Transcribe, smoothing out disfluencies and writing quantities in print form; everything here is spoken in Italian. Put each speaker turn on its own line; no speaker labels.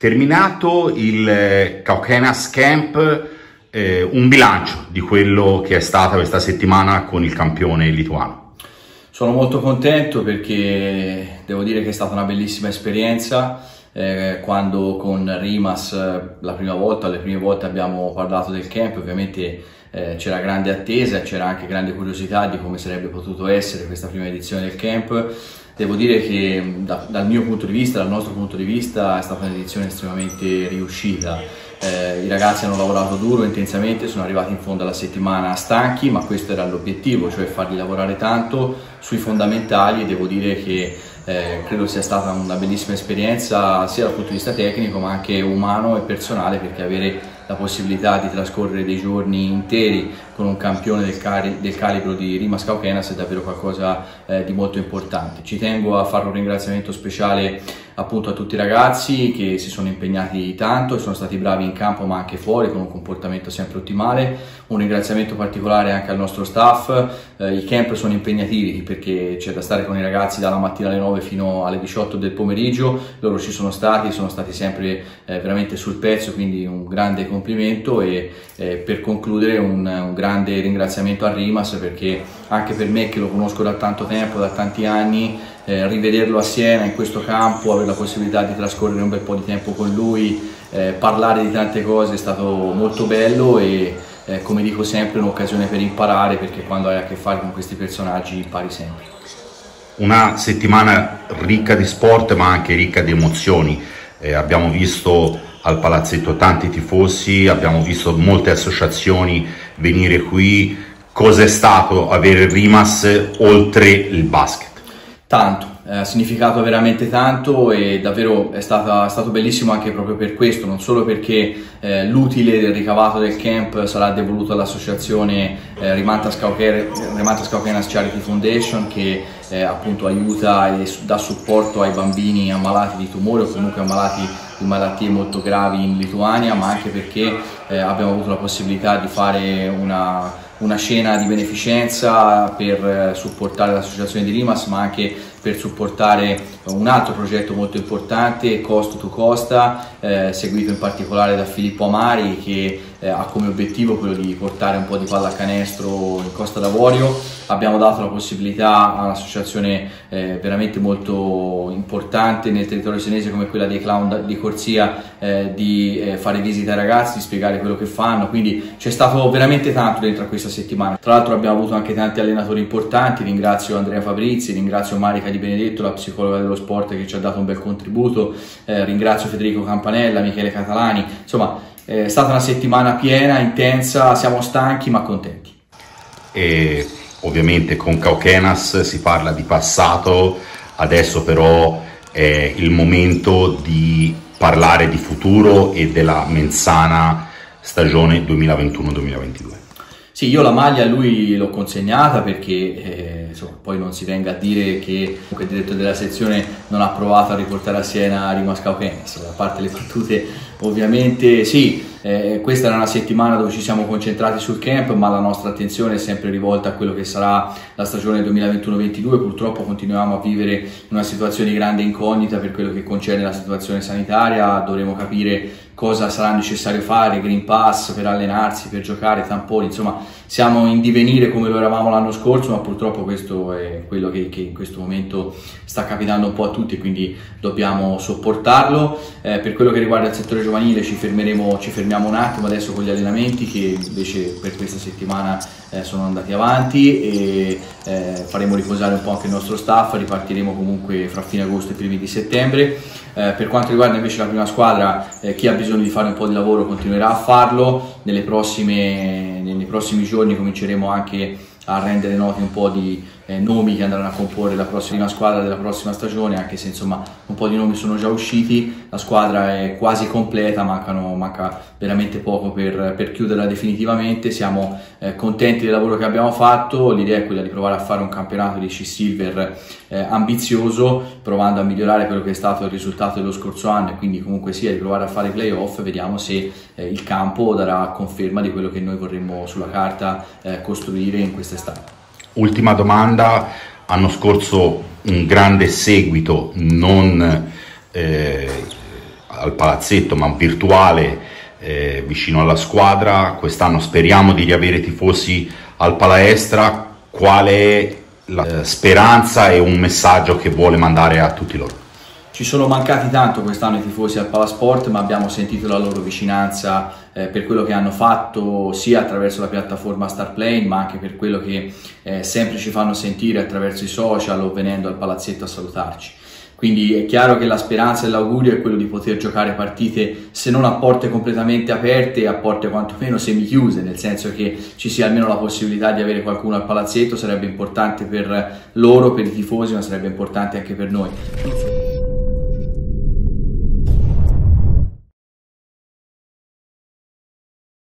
Terminato il Kaukanas Camp, un bilancio di quello che è stata questa settimana con il campione lituano.
Sono molto contento perché devo dire che è stata una bellissima esperienza. Quando con Rimas le prime volte abbiamo parlato del camp, ovviamente c'era grande attesa e c'era anche grande curiosità di come sarebbe potuto essere questa prima edizione del camp. Devo dire che dal mio punto di vista, dal nostro punto di vista, è stata un'edizione estremamente riuscita. I ragazzi hanno lavorato duro, intensamente, sono arrivati in fondo alla settimana stanchi, ma questo era l'obiettivo, cioè farli lavorare tanto sui fondamentali, e devo dire che credo sia stata una bellissima esperienza sia dal punto di vista tecnico ma anche umano e personale, perché avere la possibilità di trascorrere dei giorni interi con un campione del calibro di Rimas Kaukanas è davvero qualcosa di molto importante. Ci tengo a fare un ringraziamento speciale appunto a tutti i ragazzi che si sono impegnati tanto e sono stati bravi in campo ma anche fuori con un comportamento sempre ottimale. Un ringraziamento particolare anche al nostro staff. I camp sono impegnativi perché c'è da stare con i ragazzi dalla mattina alle 9 fino alle 18 del pomeriggio. Loro ci sono stati sempre veramente sul pezzo, quindi un grande complimento e per concludere un grande ringraziamento a Rimas, perché anche per me che lo conosco da tanto tempo, da tanti anni, rivederlo a Siena in questo campo, avere la possibilità di trascorrere un bel po' di tempo con lui, parlare di tante cose è stato molto bello e come dico sempre un'occasione per imparare, perché quando hai a che fare con questi personaggi impari sempre.
Una settimana ricca di sport ma anche ricca di emozioni. Abbiamo visto al palazzetto tanti tifosi, abbiamo visto molte associazioni venire qui. Cos'è stato avere Rimas oltre il basket?
Tanto, ha significato veramente tanto e davvero è stato bellissimo anche proprio per questo, non solo perché l'utile del ricavato del camp sarà devoluto all'associazione Rimantas Kaukanas Charity Foundation, che appunto aiuta e dà supporto ai bambini ammalati di tumore o comunque ammalati di malattie molto gravi in Lituania, ma anche perché abbiamo avuto la possibilità di fare una scena di beneficenza per supportare l'associazione di Rimas, ma anche per supportare un altro progetto molto importante, Costa to Costa, seguito in particolare da Filippo Amari, che ha come obiettivo quello di portare un po' di pallacanestro in Costa d'Avorio. Abbiamo dato la possibilità a un'associazione veramente molto importante nel territorio senese come quella dei Clown di Corsia di fare visite ai ragazzi, di spiegare quello che fanno, quindi c'è stato veramente tanto dentro a questa settimana. Tra l'altro abbiamo avuto anche tanti allenatori importanti, ringrazio Andrea Fabrizi, ringrazio Marica Di Benedetto, la psicologa dello sport, che ci ha dato un bel contributo, ringrazio Federico Campanella, Michele Catalani, insomma è stata una settimana piena, intensa, siamo stanchi ma contenti.
E ovviamente con Kaukanas si parla di passato, adesso però è il momento di parlare di futuro e della Menzana stagione 2021-2022.
Sì, io la maglia a lui l'ho consegnata perché insomma, poi non si venga a dire che il direttore della sezione non ha provato a riportare a Siena Rimas Kaukanas. A parte le battute, ovviamente sì, questa era una settimana dove ci siamo concentrati sul camp, ma la nostra attenzione è sempre rivolta a quello che sarà la stagione 2021-22. Purtroppo continuiamo a vivere in una situazione di grande incognita per quello che concerne la situazione sanitaria. Dovremo capire cosa sarà necessario fare, Green Pass per allenarsi, per giocare, tamponi, insomma siamo in divenire come lo eravamo l'anno scorso, ma purtroppo questo è quello che in questo momento sta capitando un po' a tutti, quindi dobbiamo sopportarlo. Per quello che riguarda il settore giovanile ci fermiamo un attimo adesso con gli allenamenti, che invece per questa settimana sono andati avanti, e faremo riposare un po' anche il nostro staff. Ripartiremo comunque fra fine agosto e primi di settembre. Per quanto riguarda invece la prima squadra, chi ha bisogno di fare un po' di lavoro continuerà a farlo. Nei prossimi giorni cominceremo anche a rendere noti un po' di nomi che andranno a comporre la prossima squadra della prossima stagione, anche se insomma un po' di nomi sono già usciti. La squadra è quasi completa, manca veramente poco per chiuderla definitivamente. Siamo contenti del lavoro che abbiamo fatto. L'idea è quella di provare a fare un campionato di C-Silver ambizioso, provando a migliorare quello che è stato il risultato dello scorso anno, e quindi comunque sia di provare a fare i playoff. Vediamo se il campo darà conferma di quello che noi vorremmo sulla carta costruire in quest'estate.
Ultima domanda, l'anno scorso un grande seguito non al palazzetto, ma virtuale, vicino alla squadra. Quest'anno speriamo di riavere tifosi al Palaestra. Qual è la speranza e un messaggio che vuole mandare a tutti loro?
Ci sono mancati tanto quest'anno i tifosi al Palasport, ma abbiamo sentito la loro vicinanza per quello che hanno fatto sia attraverso la piattaforma Starplane, ma anche per quello che sempre ci fanno sentire attraverso i social o venendo al palazzetto a salutarci. Quindi è chiaro che la speranza e l'augurio è quello di poter giocare partite, se non a porte completamente aperte, a porte quantomeno semichiuse, nel senso che ci sia almeno la possibilità di avere qualcuno al palazzetto. Sarebbe importante per loro, per i tifosi, ma sarebbe importante anche per noi.